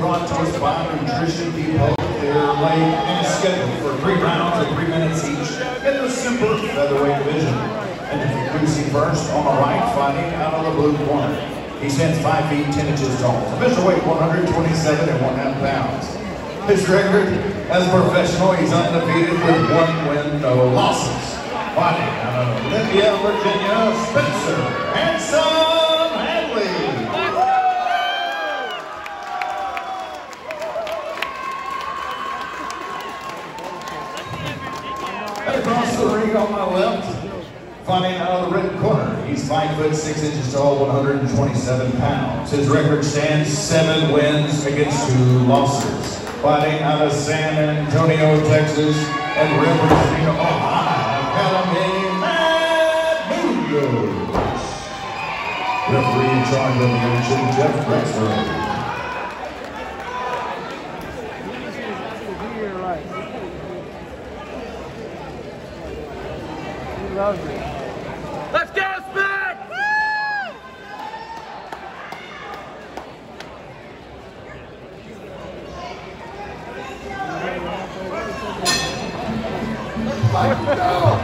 brought to us by Nutrition Depot. They're laid and scheduled for 3 rounds of 3 minutes each in the super featherweight division. And introducing first on the right, fighting out of the blue corner. He stands 5 feet 10 inches tall. Official weight 127 and 1/2 pounds. His record as a professional, he's undefeated with 1 win, no losses. Fighting out of Olympia, Virginia, Spencer Hanley. And across the ring on my left, fighting out of the red corner, he's 5 foot 6 inches tall, 127 pounds. His record stands 7 wins against 2 losses. Fighting out of San Antonio, Texas, and representing Ohio Academy, Munoz. Referee in charge of the action, Jeff Rexford. Let's go, Spec! Let's go!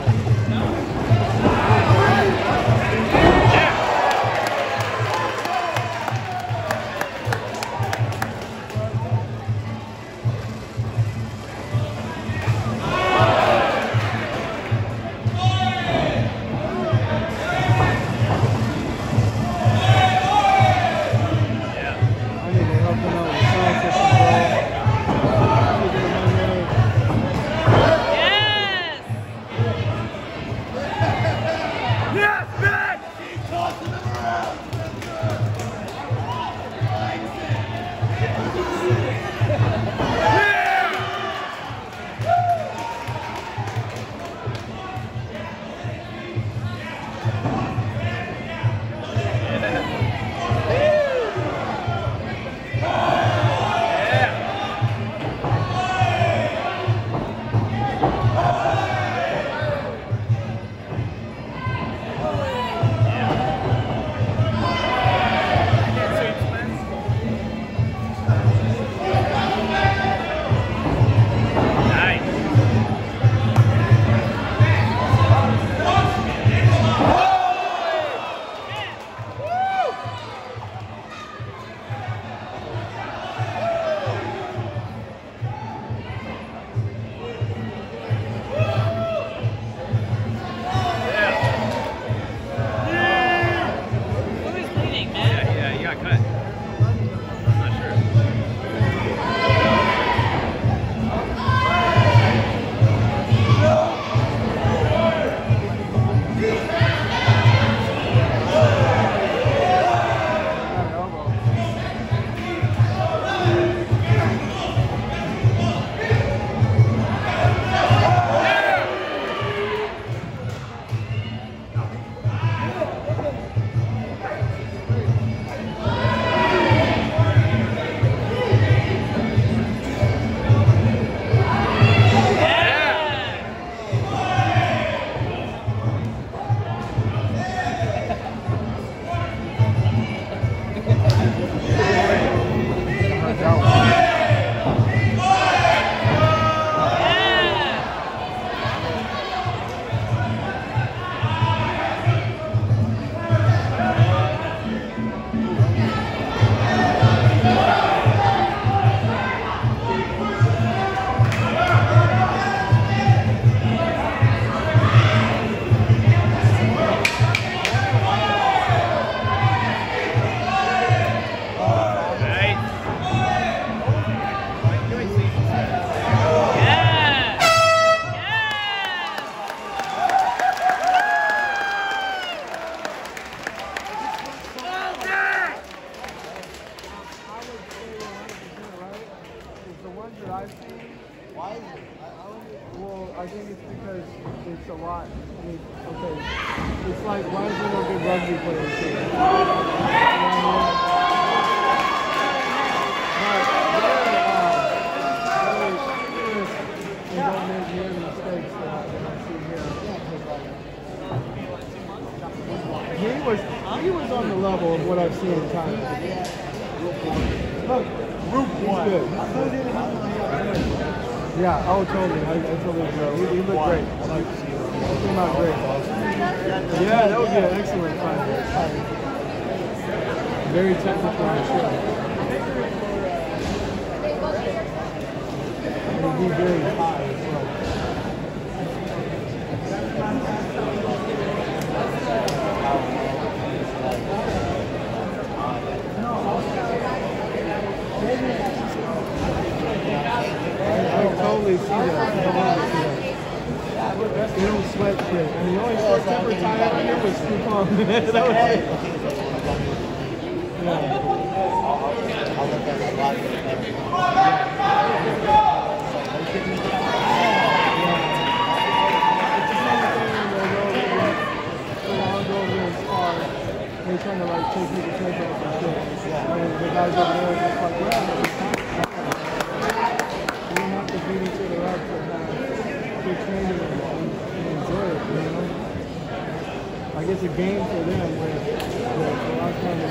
I think it's because it's a lot. I mean, okay, it's like, why is there no good rugby players here? You know what I mean? But don't make any mistakes that I see here. He was on the level of what I've seen in China. Look. Group one. Good. Yeah, oh, totally. I totally agree. He looked great. Like, he came out great. Yeah, that would be an excellent fight. Very technical, I'm sure. And he'd be very high as well. I totally see that. They don't sweat shit. And the only short temper tie out here was Screw Pong. That was it. Yeah. They're trying to like take people's heads off and shit. And the guys over there are just like, well, you don't have to beat each other up and keep training and enjoy it, you know? Like it's a game for them where a lot of times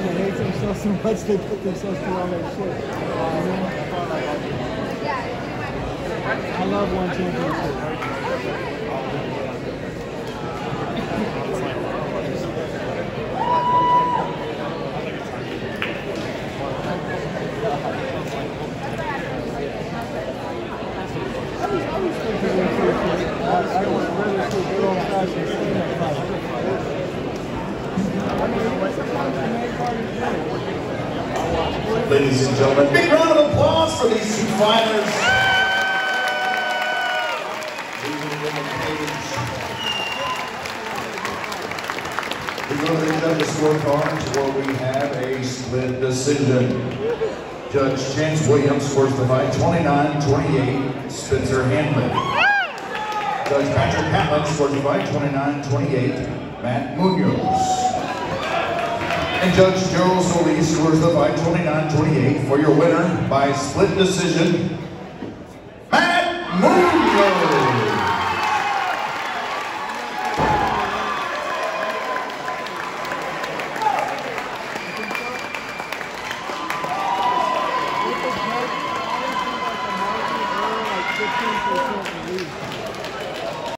they hate themselves so much they put themselves through all that shit. I love one championship. Ladies and gentlemen, big round of applause for these two fighters. We go to the judges' scorecards where we have a split decision. Judge Chance Williams scores the fight 29-28, Spencer Hanley. Judge Patrick Hanley scores the fight 29-28, Matt Munoz. And Judge Joe Solis scores the fight 29-28 for your winner by split decision, Matt Munoz.